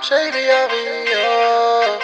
Shady, I'll be your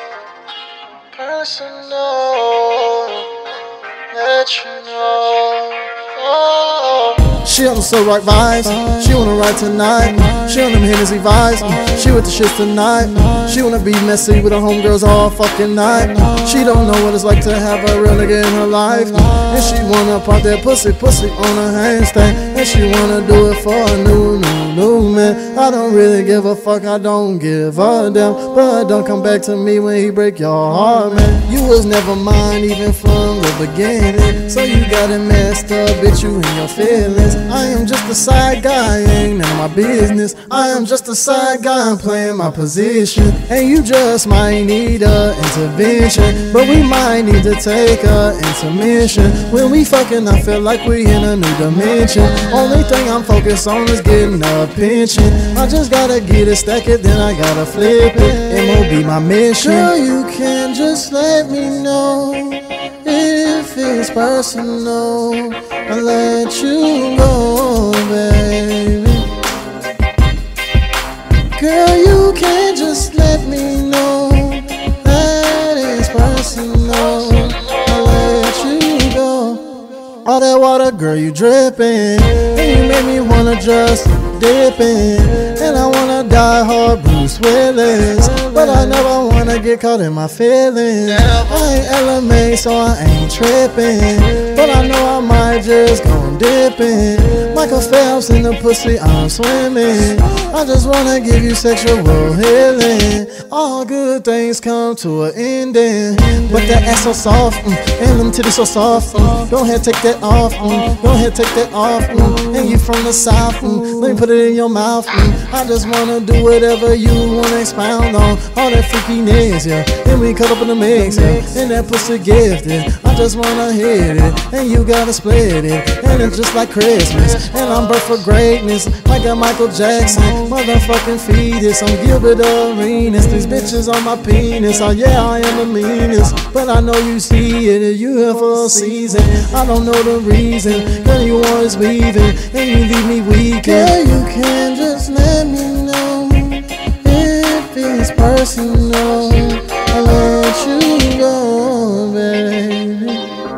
personal. Let you know. She on the so right vibes, she wanna ride tonight. She on them Hennessy vibes, she with the shits tonight. She wanna be messy with her homegirls all fucking night. She don't know what it's like to have a real nigga in her life. And she wanna pop that pussy on her handstand. And she wanna do it for a new man. I don't really give a fuck, I don't give a damn. But don't come back to me when he break your heart, man. You was never mine even from the beginning. So you got it messed up, bitch, you in your feelings. I am just a side guy, ain't none of my business. I am just a side guy, I'm playing my position. And you just might need a intervention, but we might need to take a intermission. When we fucking, I feel like we in a new dimension. Only thing I'm focused on is getting a pension. I just gotta get it, stack it, then I gotta flip it. MOB my mission. Girl, you can just let me know if it's personal. I'll let you go, baby. Girl, you can just let me know that it's personal. I'll let you go. All that water, girl, you dripping, and you make me wanna just dip in. And I wanna die hard Bruce Willis, but I never wanna get caught in my feelings. I ain't LMA, so I ain't tripping, but I know I might just gon' dip in. Michael Phelps in the pussy, I'm swimming. I just wanna give you sexual healing. All good things come to an ending, but that ass so soft, and them titties so soft. Go ahead, take that off. Go ahead, take that off. And you from the south, let me put it in your mouth. I just wanna do whatever you wanna expound on. All that freakiness, yeah. Then we cut up in the mix, yeah. And that pussy gifted. I just wanna hit it, and you gotta split it. And it's just like Christmas, and I'm birthed for greatness, like a Michael Jackson. Motherfucking fetus, I'm Gilbert Arenas. These bitches on my penis. Oh yeah, I am the meanest, but I know you see it. You here for a season. I don't know the reason. Girl, you always leaving, and you leave me weak. Girl, you can just let me know if it's personal. I'll let you go, baby.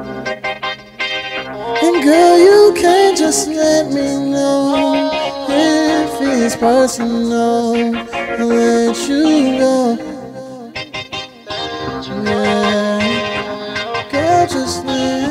And girl, you can just let me know if it's personal. I'll let you go. Yeah. Girl, just let